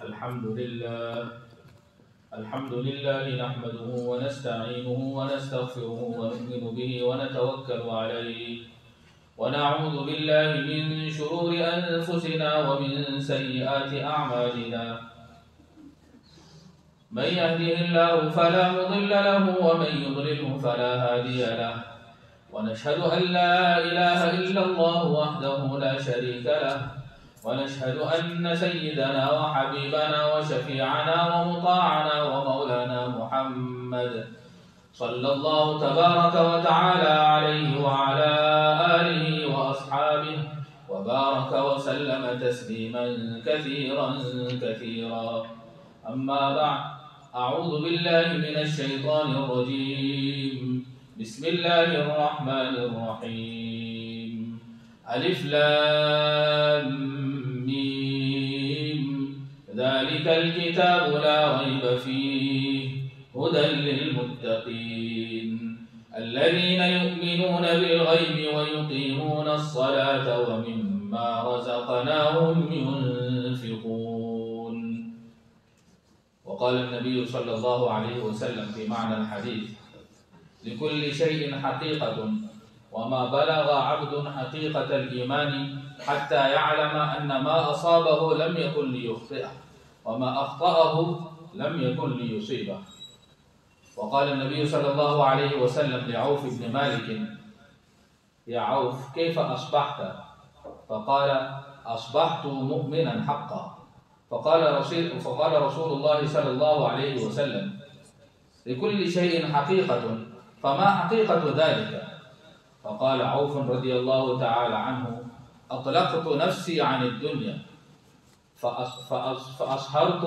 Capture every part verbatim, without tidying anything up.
الحمد لله الحمد لله نحمده ونستعينه ونستغفره ونؤمن به ونتوكل عليه ونعوذ بالله من شرور أنفسنا ومن سيئات أعمالنا من يهده الله فلا مضل له ومن يضلله فلا هادي له ونشهد أن لا إله إلا الله وحده لا شريك له ونشهد أن سيدنا وحبيبنا وشفيعنا ومطاعنا ومولانا محمد صلى الله تبارك وتعالى عليه وعلى آله وأصحابه وبارك وسلم تسليما كثيرا كثيرا. أما بعد، أعوذ بالله من الشيطان الرجيم. بسم الله الرحمن الرحيم. ألف لام ميم ذلك الكتاب لا ريب فيه هدى للمتقين الذين يؤمنون بالغيب ويقيمون الصلاة ومما رزقناهم ينفقون. وقال النبي صلى الله عليه وسلم في معنى الحديث: لكل شيء حقيقة، وما بلغ عبد حقيقة الإيمان حتى يعلم أن ما أصابه لم يكن ليخطئه وما أخطأه لم يكن ليصيبه. وقال النبي صلى الله عليه وسلم لعوف بن مالك: يا عوف، كيف أصبحت؟ فقال: أصبحت مؤمنا حقا. فقال رسول, فقال رسول الله صلى الله عليه وسلم: لكل شيء حقيقة، فما حقيقة ذلك؟ فقال عوف رضي الله تعالى عنه: أطلقت نفسي عن الدنيا فأسهرت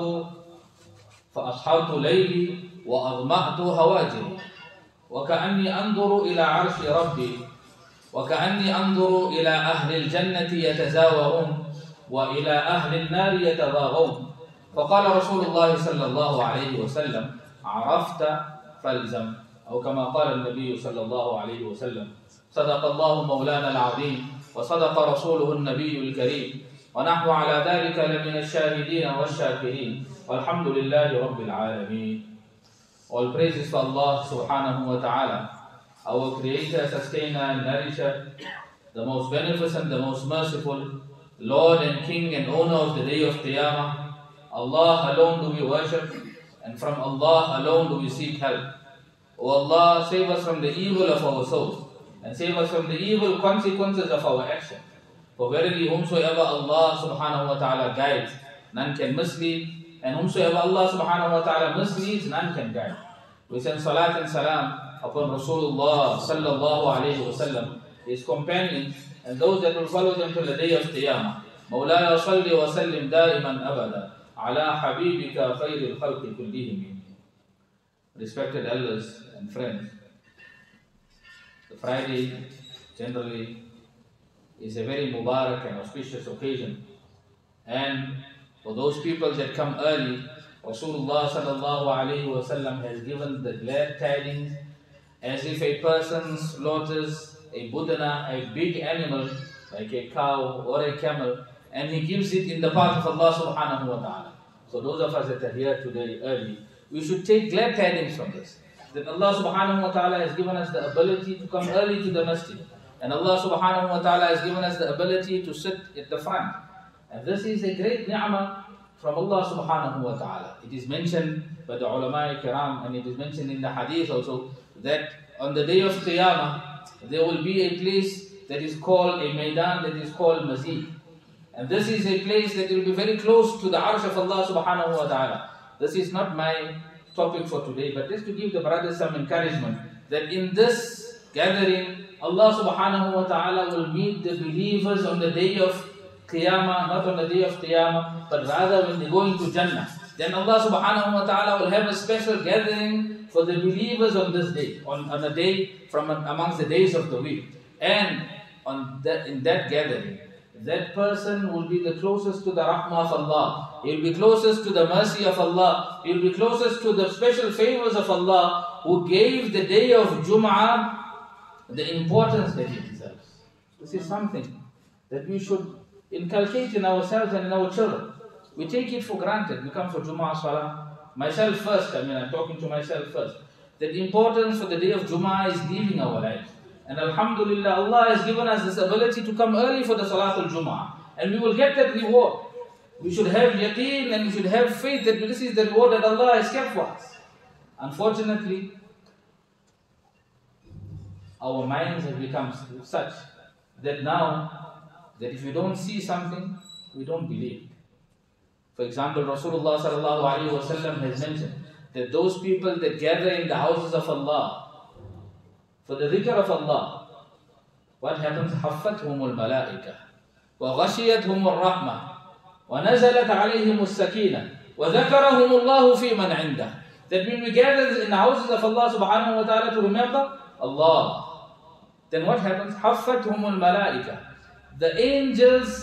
فأسهرت ليلي وأظمأت هواجري، وكأني أنظر إلى عرش ربي، وكأني أنظر إلى أهل الجنة يتزاورون وإلى أهل النار يتباغون. فقال رسول الله صلى الله عليه وسلم: عرفت فالزم، أو كما قال النبي صلى الله عليه وسلم: صدق الله مولانا العظيم وصدق رسوله النبي الكريم، ونحن على ذلك لمن الشاهدين والشاكرين، والحمد لله رب العالمين. All praises for Allah subhanahu wa ta'ala, our creator, sustainer and nourisher, the most beneficent, the most merciful, Lord and King and owner of the day of Qiyamah. Allah alone do we worship, and from Allah alone do we seek help. O Allah, save us from the evil of our souls, and save us from the evil consequences of our action. For verily, whomsoever Allah subhanahu wa ta'ala guides, none can mislead, and whomsoever Allah subhanahu wa ta'ala misleads, none can guide. We send salat and salam upon Rasulullah sallallahu alayhi wa sallam, his companions, and those that will follow them till the day of Qiyamah. Mawlaya salli wa sallim daiman abada ala habibika khayril khalqi kullihim. Respected elders and friends, the Friday generally is a very Mubarak and auspicious occasion, and for those people that come early, Rasulullah sallallahu alayhi wa sallam has given the glad tidings as if a person slaughters a budana, a big animal like a cow or a camel, and he gives it in the path of Allah subhanahu wa ta'ala. So those of us that are here today early, we should take glad tidings from this, that Allah subhanahu wa ta'ala has given us the ability to come early to the masjid, and Allah subhanahu wa ta'ala has given us the ability to sit at the front. And this is a great ni'mah from Allah subhanahu wa ta'ala. It is mentioned by the ulama kiram, and it is mentioned in the hadith also, that on the day of Qiyamah there will be a place that is called a Maidan, that is called Masjid. And this is a place that will be very close to the arsh of Allah subhanahu wa ta'ala. This is not my topic for today, but just to give the brothers some encouragement, that in this gathering, Allah subhanahu wa ta'ala will meet the believers on the day of Qiyamah, not on the day of Qiyamah, but rather when they go into Jannah. Then Allah subhanahu wa ta'ala will have a special gathering for the believers on this day, on, on a day from amongst the days of the week. And on that, in that gathering, that person will be the closest to the rahmah of Allah. He will be closest to the mercy of Allah. He will be closest to the special favors of Allah, who gave the day of Jum'ah the importance that it deserves. This is something that we should inculcate in ourselves and in our children. We take it for granted. We come for Jummah Salah. Myself first, I mean, I'm talking to myself first. The importance for the day of Jummah is leaving our lives. And Alhamdulillah, Allah has given us this ability to come early for the Salatul Jummah. And we will get that reward. We should have yaqeen and we should have faith that this is the reward that Allah has kept for us. Unfortunately, our minds have become such that now, that if we don't see something, we don't believe. For example, Rasulullah sallallahu alaihi wasallam has mentioned that those people that gather in the houses of Allah for the dhikr of Allah, what happens? حفتهم الملائكة وغشيتهم الرحمة ونزلت عليهم السكينة وذكرهم الله في من عنده. That when we gather in the houses of Allah subhanahu wa ta'ala to remember Allah, then what happens? حفتهم الملائكة. The angels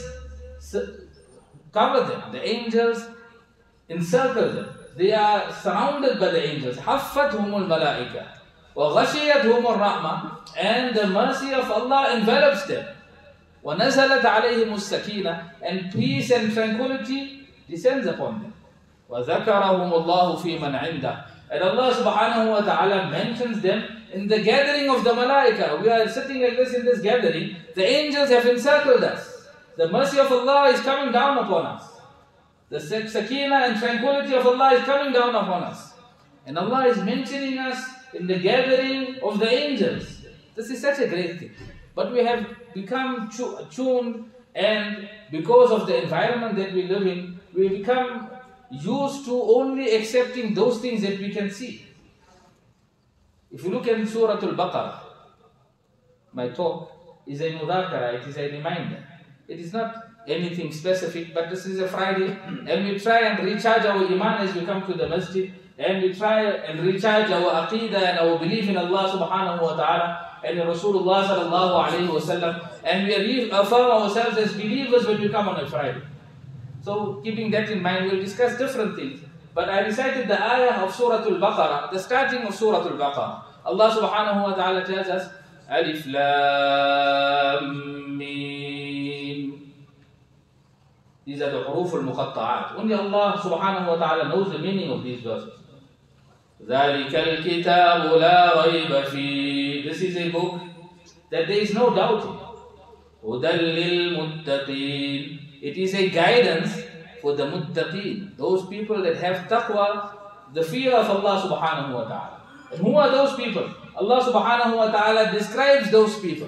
cover them. The angels encircle them. They are surrounded by the angels. حفتهم الملائكة وغشيتهم الرحمة. And the mercy of Allah envelops them. وَنَزَلَتْ عَلَيْهِمُ السَّكِينَةِ. And peace and tranquility descends upon them. وَذَكَرَهُمُ اللَّهُ فِي مَنْ عِنْدَهُ. And Allah subhanahu wa ta'ala mentions them in the gathering of the malaika. We are sitting like this in this gathering. The angels have encircled us. The mercy of Allah is coming down upon us. The sakina and tranquility of Allah is coming down upon us. And Allah is mentioning us in the gathering of the angels. This is such a great thing. But we have become tuned, and because of the environment that we live in, we become used to only accepting those things that we can see. If you look at Surah Al-Baqarah, my talk is a mudhakara, it is a reminder. It is not anything specific, but this is a Friday, and we try and recharge our iman as we come to the masjid, and we try and recharge our aqidah and our belief in Allah subhanahu wa ta'ala and in Rasulullah sallallahu alayhi wa sallam, and we affirm ourselves as believers when we come on a Friday. So keeping that in mind, we'll discuss different things. But I recited the ayah of Surah Al-Baqarah, the starting of Surah Al-Baqarah. Allah subhanahu wa ta'ala tells us, Alif Lam Mim. These are the huruf al-muqatta'at. Only Allah subhanahu wa ta'ala knows the meaning of these verses. ذَلِكَ الْكِتَابُ لَا رَيْبَ فِيهِ. This is a book that there is no doubt in. هُدًى لِلْمُتَّقِينَ. It is a guidance for the muttaqeen, those people that have taqwa, the fear of Allah subhanahu wa ta'ala. And who are those people? Allah subhanahu wa ta'ala describes those people.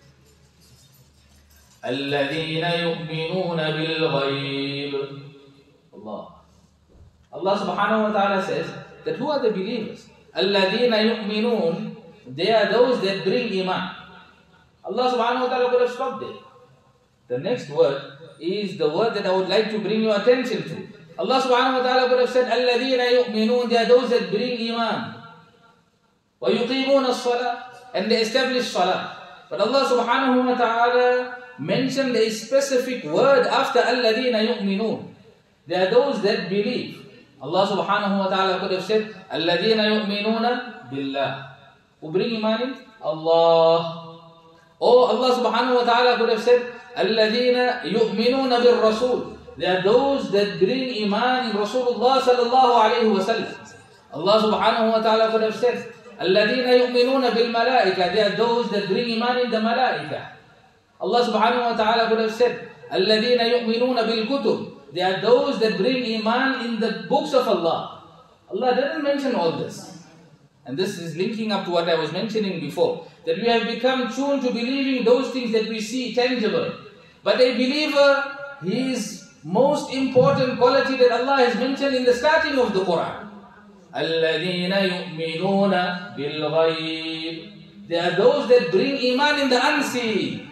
الَّذِينَ يُؤْمِنُونَ بِالْغَيْبِ. Allah. Allah subhanahu wa ta'ala says that who are the believers? الَّذِينَ يُؤْمِنُونَ. They are those that bring iman. Allah subhanahu wa ta'ala could have stopped there. The next word is the word that I would like to bring your attention to. Allah subhanahu wa ta'ala could have said, الَّذِينَ يُؤْمِنُونَ. They are those that bring iman. وَيُقِيمُونَ الصَّلَاةِ. And they establish salah. But Allah subhanahu wa ta'ala mentioned a specific word after الَّذِينَ يُؤْمِنُونَ. They are those that believe. Allah subhanahu wa ta'ala could have said, الَّذِينَ يُؤْمِنُونَ بِاللَّهِ. Who bring iman in? Allah. Or Allah subhanahu wa ta'ala could have said, الَّذِينَ يُؤْمِنُونَ بِالرَّسُولِ. They are those that bring iman in Rasulullah sallallahu alayhi wa sallam. Allah subhanahu wa ta'ala could have said, الَّذِينَ يُؤْمِنُونَ بِالْمَلَائِكَةِ. They are those that bring iman in the malaika. Allah subhanahu wa ta'ala could have said, الَّذِينَ يُؤْمِنُونَ بِالْكُتُبِ. They are those that bring iman in the books of Allah. Allah didn't mention all this. And this is linking up to what I was mentioning before, that we have become tuned to believing those things that we see tangible. But a believer, his most important quality that Allah has mentioned in the starting of the Quran, الَّذِينَ يُؤْمِنُونَ بِالْغَيْبِ. They are those that bring iman in the unseen.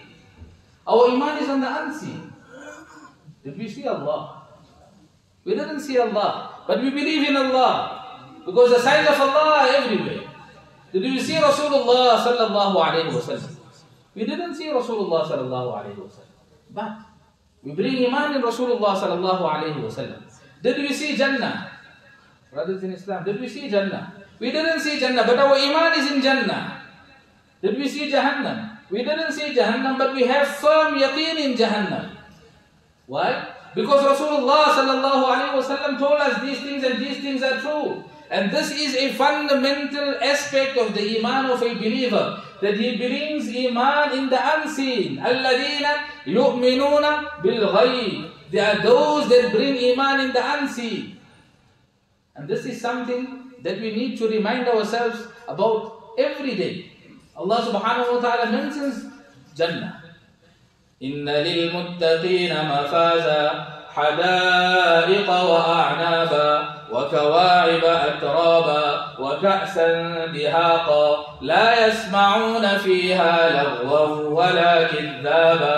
Our iman is on the unseen. Did we see Allah? We didn't see Allah, but we believe in Allah. Because the signs of Allah are everywhere. Did we see Rasulullah sallallahu alayhi wa sallam? We didn't see Rasulullah sallallahu alayhi wa sallam. But we bring iman in Rasulullah sallallahu alayhi wa sallam. Did we see Jannah? Brothers in Islam, did we see Jannah? We didn't see Jannah, but our iman is in Jannah. Did we see Jahannam? We didn't see Jahannam, but we have firm yaqeen in Jahannam. Why? Because Rasulullah sallallahu alayhi wa sallam told us these things and these things are true. And this is a fundamental aspect of the iman of a believer, that he brings iman in the unseen. الَّذِينَ يُؤْمِنُونَ بِالْغَيْبِ. They are those that bring iman in the unseen. And this is something that we need to remind ourselves about every day. Allah subhanahu wa ta'ala mentions Jannah. إِنَّ لِلْمُتَّقِينَ مَفَازًا حَدَائِقَ وَأَعْنَابًا وكواعب أترابا وكأسا دهاقا لا يسمعون فيها لغوا ولا كذابا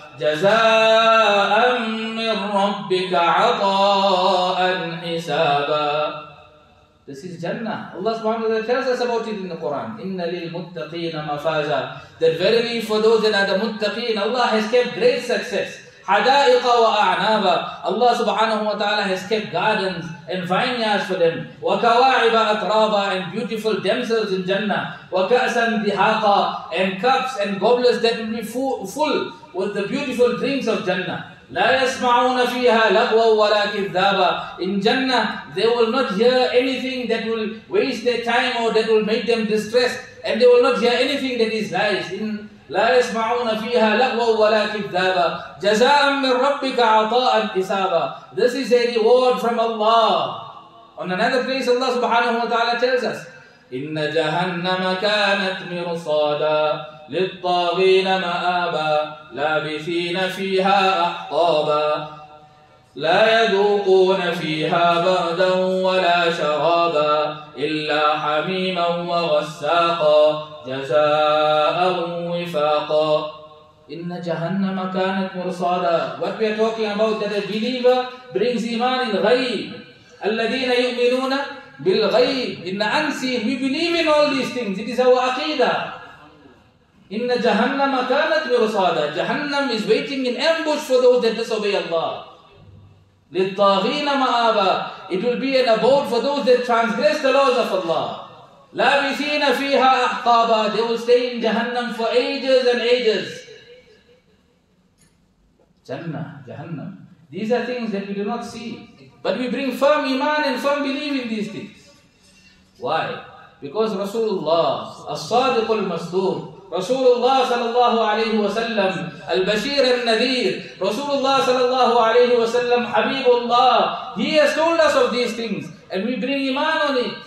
جزاء من ربك عطاء حسابا. This is Jannah. Allah subhanahu wa ta'ala tells us about it in the Quran. إِنَّ لِلْمُتَّقِينَ مَفَازًا. That verily for those that are the muttaqeen, Allah has kept great success. حَدَائِقَ وَأَعْنَابًا. Allah subhanahu wa ta'ala has kept gardens and vineyards for them. وَكَوَاعِبَ أَتْرَابًا. And beautiful damsels in Jannah. وَكَأْسًا دِهَاقًا. And cups and goblets that will be full, full with the beautiful drinks of Jannah. لا يسمعون فيها لغوا ولا كذابا. In Jannah, they will not hear anything that will waste their time or that will make them distressed, and they will not hear anything that is lies. In لا يسمعون فيها لغوا ولا كذابا جزاء من ربك عطاء حسابا. This is a reward from Allah. On another place, Allah subhanahu wa ta'ala tells us, إن جهنم كانت مرصادا للطاغين مآبا لابثين فيها أحقابا لا يذوقون فيها بردا ولا شرابا إلا حميما وغساقا جزاء وفاقا. إن جهنم كانت مرصادا. What we are talking about, that a believer brings iman in ghaib. الذين يؤمنون بالغيب. In the unseen, we believe in all these things. It is our aqidah. إن جهنم كانت مرصادا. Jahannam is waiting in ambush for those that disobey Allah. للطاغين مآبا. It will be an abode for those that transgress the laws of Allah. لابثين فيها أحقابا. They will stay in Jahannam for ages and ages. Jannah, Jahannam. These are things that we do not see. But we bring firm iman and firm belief in these things. Why? Because Rasulullah, as-Sadiq al-Masduq, Rasulullah sallallahu alayhi wa sallam, al-Bashir al-Nadir, Rasulullah sallallahu alayhi wa sallam, Habibullah, he has told us of these things and we bring iman on it.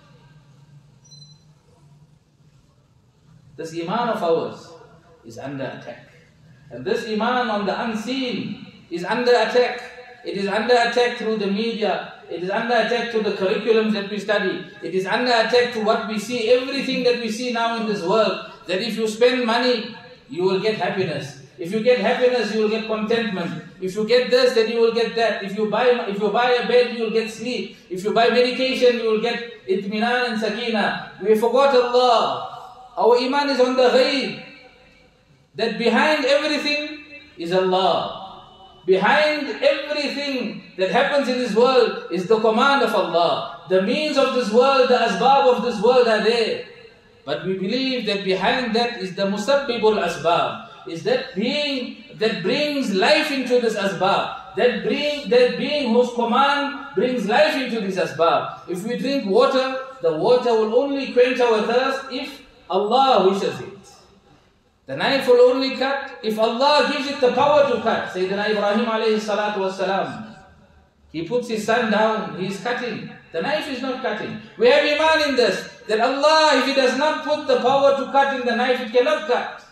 This iman of ours is under attack. And this iman on the unseen is under attack. It is under attack through the media. It is under attack to the curriculums that we study. It is under attack to what we see, everything that we see now in this world. That if you spend money, you will get happiness. If you get happiness, you will get contentment. If you get this, then you will get that. If you buy, if you buy a bed, you will get sleep. If you buy medication, you will get itminan and sakina. We forgot Allah. Our iman is on the ghaib. That behind everything is Allah. Behind everything that happens in this world is the command of Allah. The means of this world, the asbab of this world are there. But we believe that behind that is the musabbibul asbab. Is that being that brings life into this asbab. That, bring, that being whose command brings life into this asbab. If we drink water, the water will only quench our thirst if Allah wishes it. The knife will only cut if Allah gives it the power to cut. Sayyidina Ibrahim alayhi salatu was salam. He puts his son down, he is cutting. The knife is not cutting. We have iman in this, that Allah, if He does not put the power to cut in the knife, it cannot cut.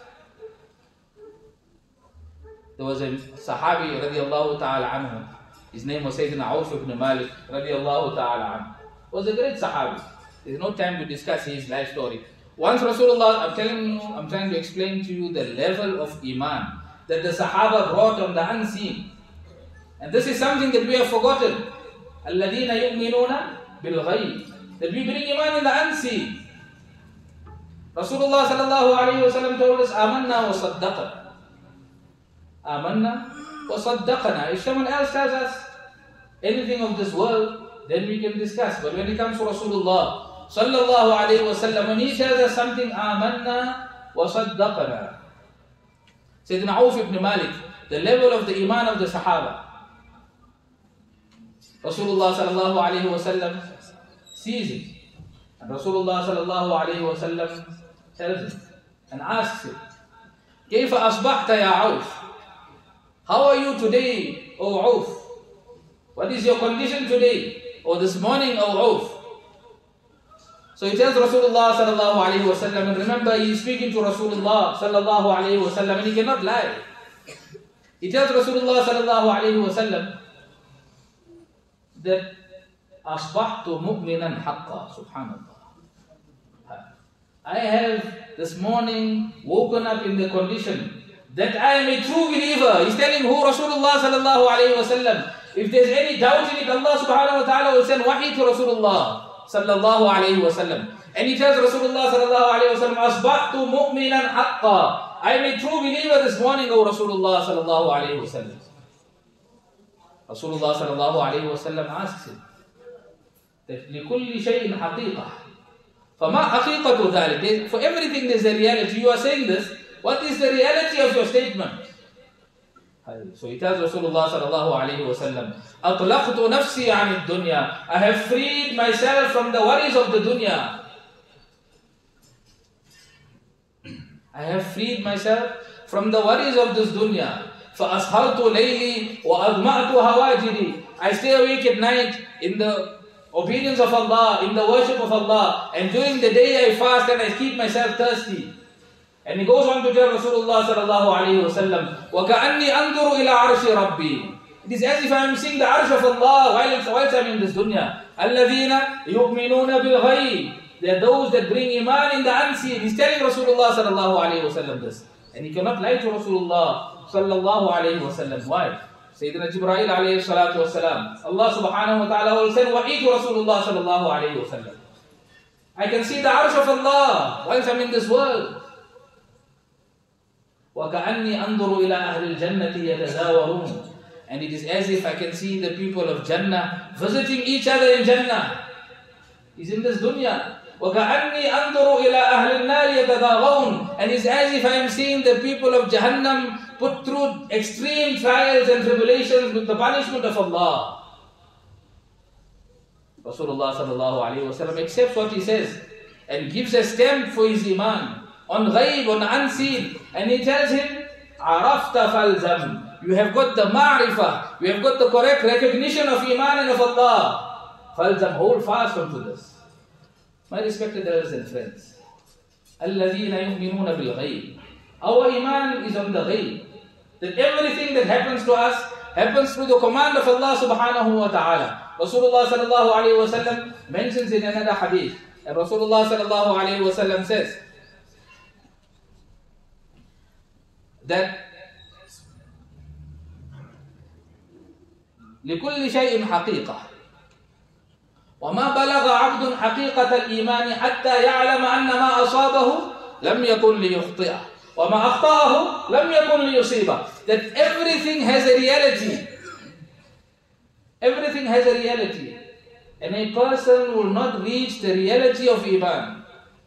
There was a Sahabi radiallahu ta'ala anhu. His name was Sayyidina Auf ibn Malik radiallahu ta'ala anhu. He was a great Sahabi. There is no time to discuss his life story. Once Rasulullah, I'm telling you, I'm trying to explain to you the level of iman that the Sahaba brought on the unseen. And this is something that we have forgotten. الَّذِينَ يُؤْمِنُونَ بِالْغَيْبِ. That we bring iman in the unseen. Rasulullah sallallahu alayhi wa sallam told us, آمَنَّا وَصَدَّقَنَا. آمَنَّا وَصَدَّقَنَا. If someone else tells us anything of this world, then we can discuss. But when it comes to Rasulullah sallallahu alayhi wa sallam, when he tells us something, آمَنَّا وَصَدَّقَنَا. Sayyidina Auf ibn Malik, the level of the iman of the Sahaba. Rasulullah sallallahu alayhi wa sallam sees it. And Rasulullah sallallahu alayhi wa sallam tells him and asks him, كيف أصبحت يا عوف? How are you today, O Auf? What is your condition today? Or this morning, O Auf? So he tells Rasulullah sallallahu alayhi wa sallam, and remember he is speaking to Rasulullah sallallahu alayhi wa sallam, and he cannot lie. He tells Rasulullah sallallahu alayhi wa sallam that أصبحت مؤمنا حقا. Subhanallah. I have this morning woken up in the condition that I am a true believer. He's telling who? Rasulullah sallallahu alayhi wa sallam. If there's any doubt in it, Allah subhanahu wa ta'ala will send wahi to Rasulullah sallallahu alayhi wa sallam. And he tells Rasulullah sallallahu alayhi wa sallam, أصبحت مؤمنا حقا. I am a true believer this morning, O Rasulullah sallallahu alayhi wa sallam. Rasulullah sallallahu alayhi wa sallam asks him that لكل شيء حقيقة. فما حقيقة ذلك? For everything there is a reality. You are saying this. What is the reality of your statement? So he tells Rasulullah sallallahu alayhi wa sallam, أطلقت نفسي عن الدنيا. I have freed myself from the worries of the dunya. I have freed myself from the worries of this dunya. فأسهرت ليلي وأغمأت هواجري. I stay awake at night in the obedience of Allah, in the worship of Allah, and during the day I fast and I keep myself thirsty. And he goes on to tell Rasulullah sallallahu alayhi wa sallam, وَكَأَنِّي أَنْظُرُ إِلَىٰ عَرْشِ رَبِّي. It is as if I am seeing the arsh of Allah while, while I am in this dunya. الَّذِينَ يُؤْمِنُونَ بِالْغَيْبِ. They are those that bring iman in the unseen. He's telling Rasulullah sallallahu alayhi wa sallam this. And he cannot lie to Rasulullah sallallahu alayhi wa sallam. Why? Sayyidina Jibreel alayhi salatu wasalam, Allah subhanahu wa ta'ala will send wahi to Rasulullah sallallahu alayhi wa sallam. I can see the arsh of Allah while I'm in this world. وَكَأَنِّي أَنْظُرُ إِلَىٰ أَهْلِ الْجَنَّةِ يَتَزَاوَرُونَ. And it is as if I can see the people of Jannah visiting each other in Jannah. He's in this dunya. وَكَأَنِّي أَنْظُرُ إِلَىٰ أَهْلِ النَّارِ يَتَدَاغَوْنَ. And it's as if I am seeing the people of Jahannam put through extreme trials and tribulations with the punishment of Allah. Rasulullah sallallahu alayhi wa sallam accepts what he says and gives a stamp for his iman on ghaib, on unseen. And he tells him, عَرَفْتَ فَالْزَمْ. You have got the ma'rifah, you have got the correct recognition of iman and of Allah. فَالْزَمْ. Hold fast onto this. My respected elders and friends, الَّذِينَ يُؤْمِنُونَ بِالْغَيْبِ. Our iman is on the ghaib. That everything that happens to us happens through the command of Allah subhanahu wa ta'ala. Rasulullah sallallahu alayhi wa sallam mentions in another hadith, and Rasulullah sallallahu alayhi wa sallam says that لكل شيء حقيقة وما بلغ عبد حقيقة الإيمان حتى يعلم أن ما أصابه لم يكن ليخطئه وما أخطأه لم يكن ليصيبه. That everything has a reality. Everything has a reality. And a person will not reach the reality of Iman.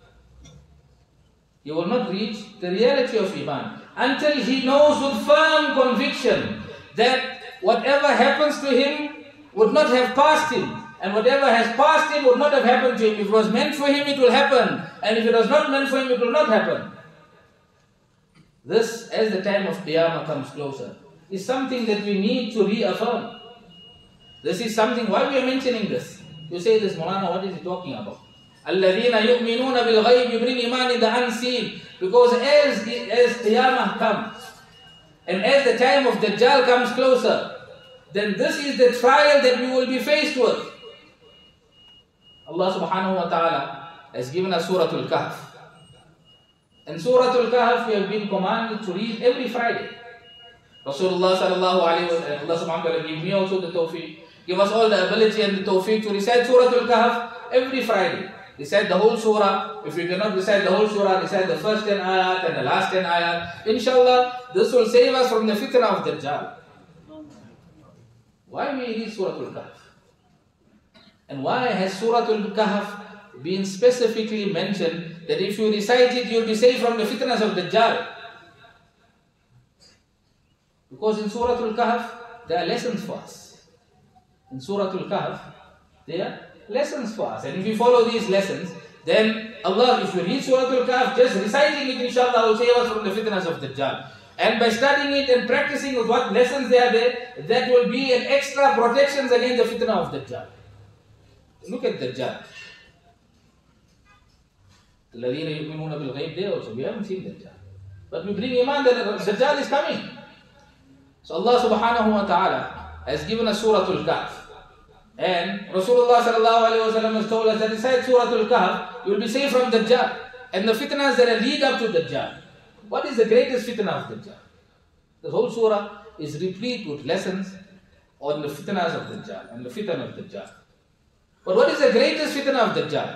He will not reach the reality of Iman until he knows with firm conviction that whatever happens to him would not have passed him. And whatever has passed him would not have happened to him. If it was meant for him, it will happen. And if it was not meant for him, it will not happen. This, as the time of Qiyamah comes closer, is something that we need to reaffirm. This is something, why we are mentioning this? You say this, Maulana, what is he talking about? الَّذِينَ يُؤْمِنُونَ بِالْغَيْبِ. You bring iman in the unseen. Because as, as Qiyamah comes, and as the time of Dajjal comes closer, then this is the trial that we will be faced with. Allah subhanahu wa ta'ala has given us Surah Al-Kahf. And Surah Al-Kahf we have been commanded to read every Friday. Rasulullah sallallahu alayhi wa sallam, Allah subhanahu wa ta'ala give me also the tawfiq, give us all the ability and the tawfiq to recite Surah Al-Kahf every Friday. Recite the whole surah. If you cannot recite the whole surah, recite the first ten ayat and the last ten ayat. Inshallah, this will save us from the fitna of Dajjal. Why we read Surah Al-Kahf? And why has Surah Al-Kahf been specifically mentioned that if you recite it, you will be saved from the fitnas of Dajjal? Because in Surah Al-Kahf, there are lessons for us. in Surah Al-Kahf, they are lessons for us. And if we follow these lessons, then Allah, if you read Surah Al-Kahf, just reciting it, inshallah, will save us from the fitnas of Dajjal. And by studying it and practicing with what lessons they are there, that will be an extra protections against the fitna of Dajjal. Look at Dajjal. الَّذِينَ يُؤْمِنُونَ بِالْغَيْبِ, they also, we haven't seen Dajjal. But we bring iman that Dajjal is coming. So Allah subhanahu wa ta'ala has given us Surah Al-Kahf. And Rasulullah sallallahu alayhi wa sallam has told us that inside Surah Al-Kahf, you will be safe from Dajjal. And the fitnas that lead up to Dajjal. What is the greatest fitna of Dajjal? The whole surah is replete with lessons on the fitnas of Dajjal and the fitna of Dajjal. But what is the greatest fitna of Dajjal?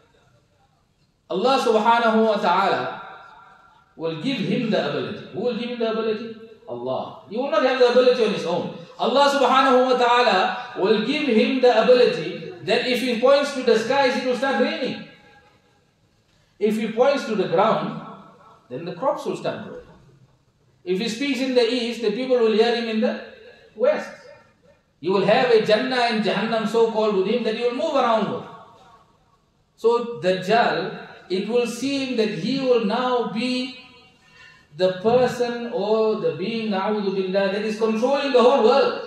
Allah subhanahu wa ta'ala will give him the ability. Who will give him the ability? Allah. He will not have the ability on his own. Allah subhanahu wa ta'ala will give him the ability that if he points to the skies, it will start raining. If he points to the ground, then the crops will start growing. If he speaks in the east, the people will hear him in the west. You will have a Jannah and Jahannam so called with him that he will move around with. So Dajjal, it will seem that he will now be the person or the being, na'udhu billah, that is controlling the whole world.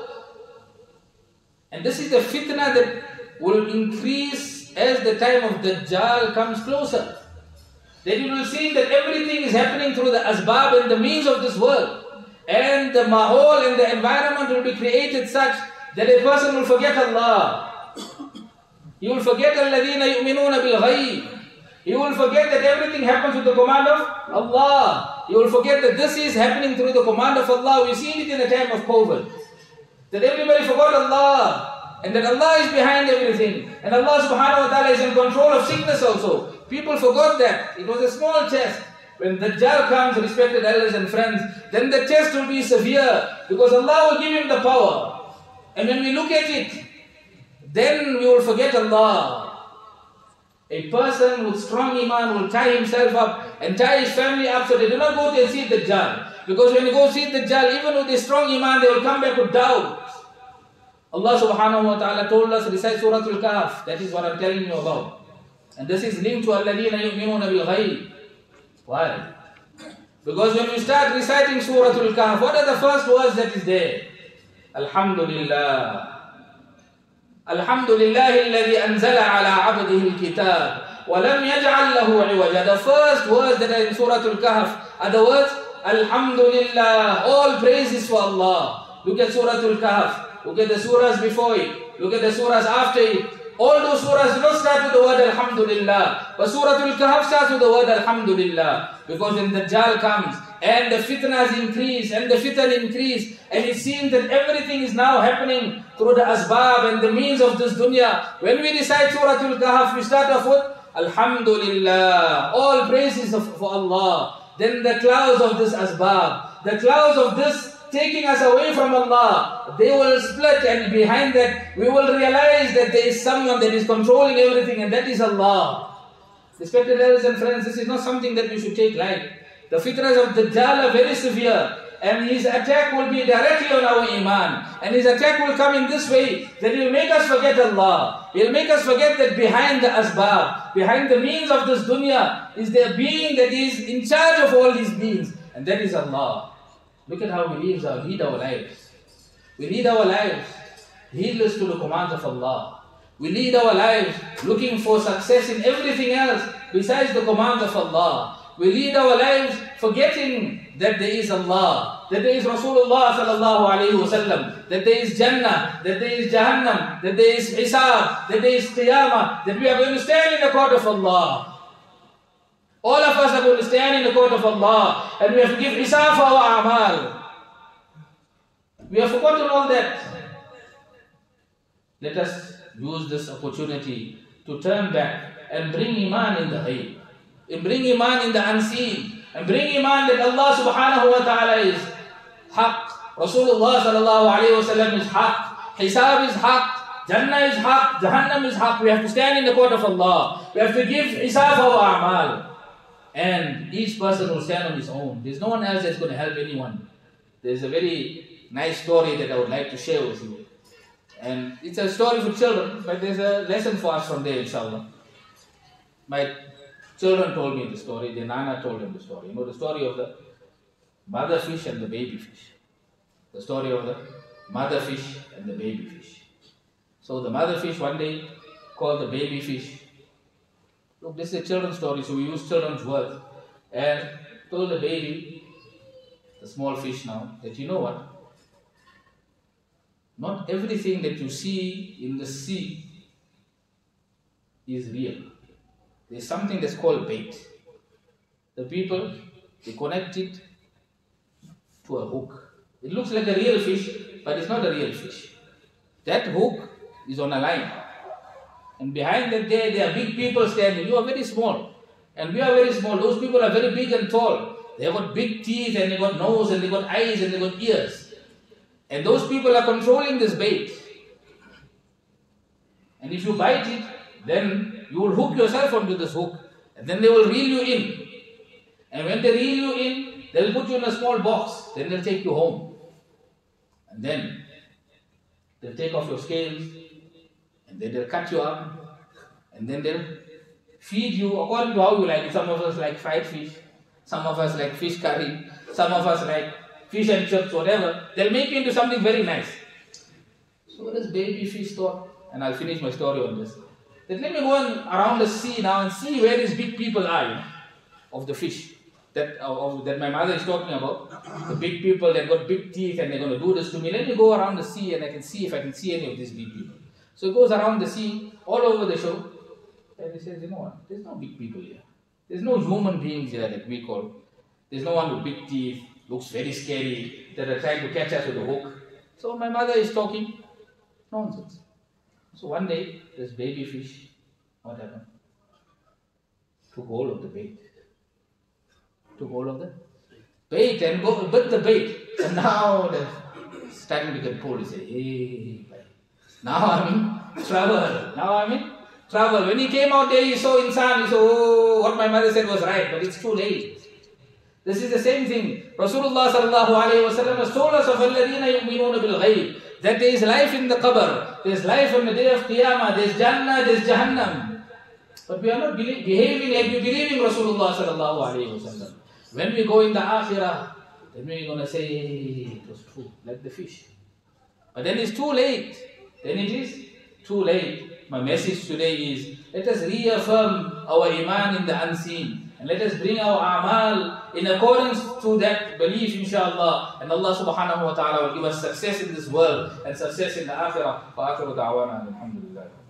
And this is the fitna that will increase as the time of Dajjal comes closer. That you will see that everything is happening through the asbab and the means of this world. And the mahol and the environment will be created such that a person will forget Allah. He will forget الَّذِينَ يُؤْمِنُونَ بِالْغَيْبِ. He will forget that everything happens with the command of Allah. He will forget that this is happening through the command of Allah. We've seen it in the time of COVID. That everybody forgot Allah. And that Allah is behind everything. And Allah subhanahu wa ta'ala is in control of sickness also. People forgot that. It was a small test. When Dajjal comes, respected elders and friends, then the test will be severe. Because Allah will give him the power. And when we look at it, then we will forget Allah. A person with strong iman will tie himself up and tie his family up so they do not go and see Dajjal. Because when you go see Dajjal, even with a strong iman, they will come back with doubt. Allah subhanahu wa ta'ala told us, recite Surah Al-Kahf. That is what I'm telling you about. And this is linked to الَّذِينَ يُؤْمِنُونَ بِالْغَيْبِ. Why? Because when we start reciting Surah Al-Kahf, what are the first words that is there? Alhamdulillah. Alhamdulillah alladhi anzala ala abdihi al-kitab wa lam yaj'al lahu 'iwaja. The first words that are in Surah Al-Kahf are the words Alhamdulillah. All praise is for Allah. Look at Surah Al-Kahf. Look at the surahs before it. Look at the surahs after it. All those surahs do not start with the word Alhamdulillah. But Surah Al-Kahf starts with the word Alhamdulillah. Because when Dajjal comes and the fitnas increase and the fitan increase and it seems that everything is now happening through the asbab and the means of this dunya. When we recite Surah Al-Kahf, we start off with Alhamdulillah. All praises for Allah. Then the clouds of this asbab, the clouds of this taking us away from Allah, they will split, and behind that we will realize that there is someone that is controlling everything, and that is Allah. Respected elders and friends, this is not something that we should take light. The fitnas of Dajjal are very severe, and his attack will be directly on our iman. And his attack will come in this way, that he will make us forget Allah. He will make us forget that behind the asbab, behind the means of this dunya, is there a being that is in charge of all these beings, and that is Allah. Look at how we live our, lead our lives. We lead our lives heedless to the commands of Allah. We lead our lives looking for success in everything else besides the commands of Allah. We lead our lives forgetting that there is Allah, that there is Rasulullah sallallahu alayhi wa sallam, that there is Jannah, that there is Jahannam, that there is Hisab, that there is Qiyamah, that we are going to stand in the court of Allah. All of us are going to stand in the court of Allah, and we have to give hisab for our amal. We have forgotten all that. Let us use this opportunity to turn back and bring iman in the ghaib, and bring iman in the unseen, and bring iman that Allah subhanahu wa ta'ala is haqq, Rasulullah sallallahu alayhi wa sallam is haqq, hisab is haqq, Jannah is haqq, Jahannam is haqq. We have to stand in the court of Allah. We have to give hisab for our amal. And each person will stand on his own. There's no one else that's going to help anyone. There's a very nice story that I would like to share with you. And it's a story for children, but there's a lesson for us from there, inshallah. My children told me the story, their Nana told them the story. You know the story of the mother fish and the baby fish. The story of the mother fish and the baby fish. So the mother fish one day called the baby fish. Look, this is a children's story, so we use children's words. And told the baby, the small fish now, that you know what? Not everything that you see in the sea is real. There's something that's called bait. The people, they connect it to a hook. It looks like a real fish, but it's not a real fish. That hook is on a line. And behind that there, there are big people standing. You are very small. And we are very small. Those people are very big and tall. They have got big teeth, and they got nose, and they got eyes, and they got ears. And those people are controlling this bait. And if you bite it, then you will hook yourself onto this hook. And then they will reel you in. And when they reel you in, they'll put you in a small box. Then they'll take you home. And then they'll take off your scales. And then they'll cut you up. And then they'll feed you according to how you like it. Some of us like fried fish. Some of us like fish curry. Some of us like fish and chips, whatever. They'll make you into something very nice. So this baby fish thought, and I'll finish my story on this, that let me go on around the sea now and see where these big people are, you know, of the fish that, uh, of, that my mother is talking about. The big people that got big teeth and they're going to do this to me. Let me go around the sea and I can see if I can see any of these big people. So he goes around the sea, all over the shore, and he says, you know what, there's no big people here. There's no human beings here that we call. There's no one with big teeth, looks very scary, that are trying to catch us with a hook. So my mother is talking nonsense. So one day, this baby fish, what happened? Took hold of the bait. Took hold of the bait and go, bit the bait. And now they're starting to get pulled. He said, hey, now I'm in trouble. Now I'm in trouble. When he came out there, he saw insan. He saw, oh, what my mother said was right, but it's too late. This is the same thing. Rasulullah sallallahu alayhi wa sallam has told us of alladhina yu'minuna bil ghayb, that there is life in the qabr, there is life on the day of Qiyamah, there is Jannah, there is Jahannam. But we are not behaving like we believe in Rasulullah sallallahu alayhi wa sallam. When we go in the akhirah, then we are going to say, hey, it was true, like the fish. But then it's too late. Then it is too late. My message today is, let us reaffirm our iman in the unseen. And let us bring our a'mal in accordance to that belief, inshallah. And Allah subhanahu wa ta'ala will give us success in this world and success in the akhirah. Wa akhiru da'wana, alhamdulillah.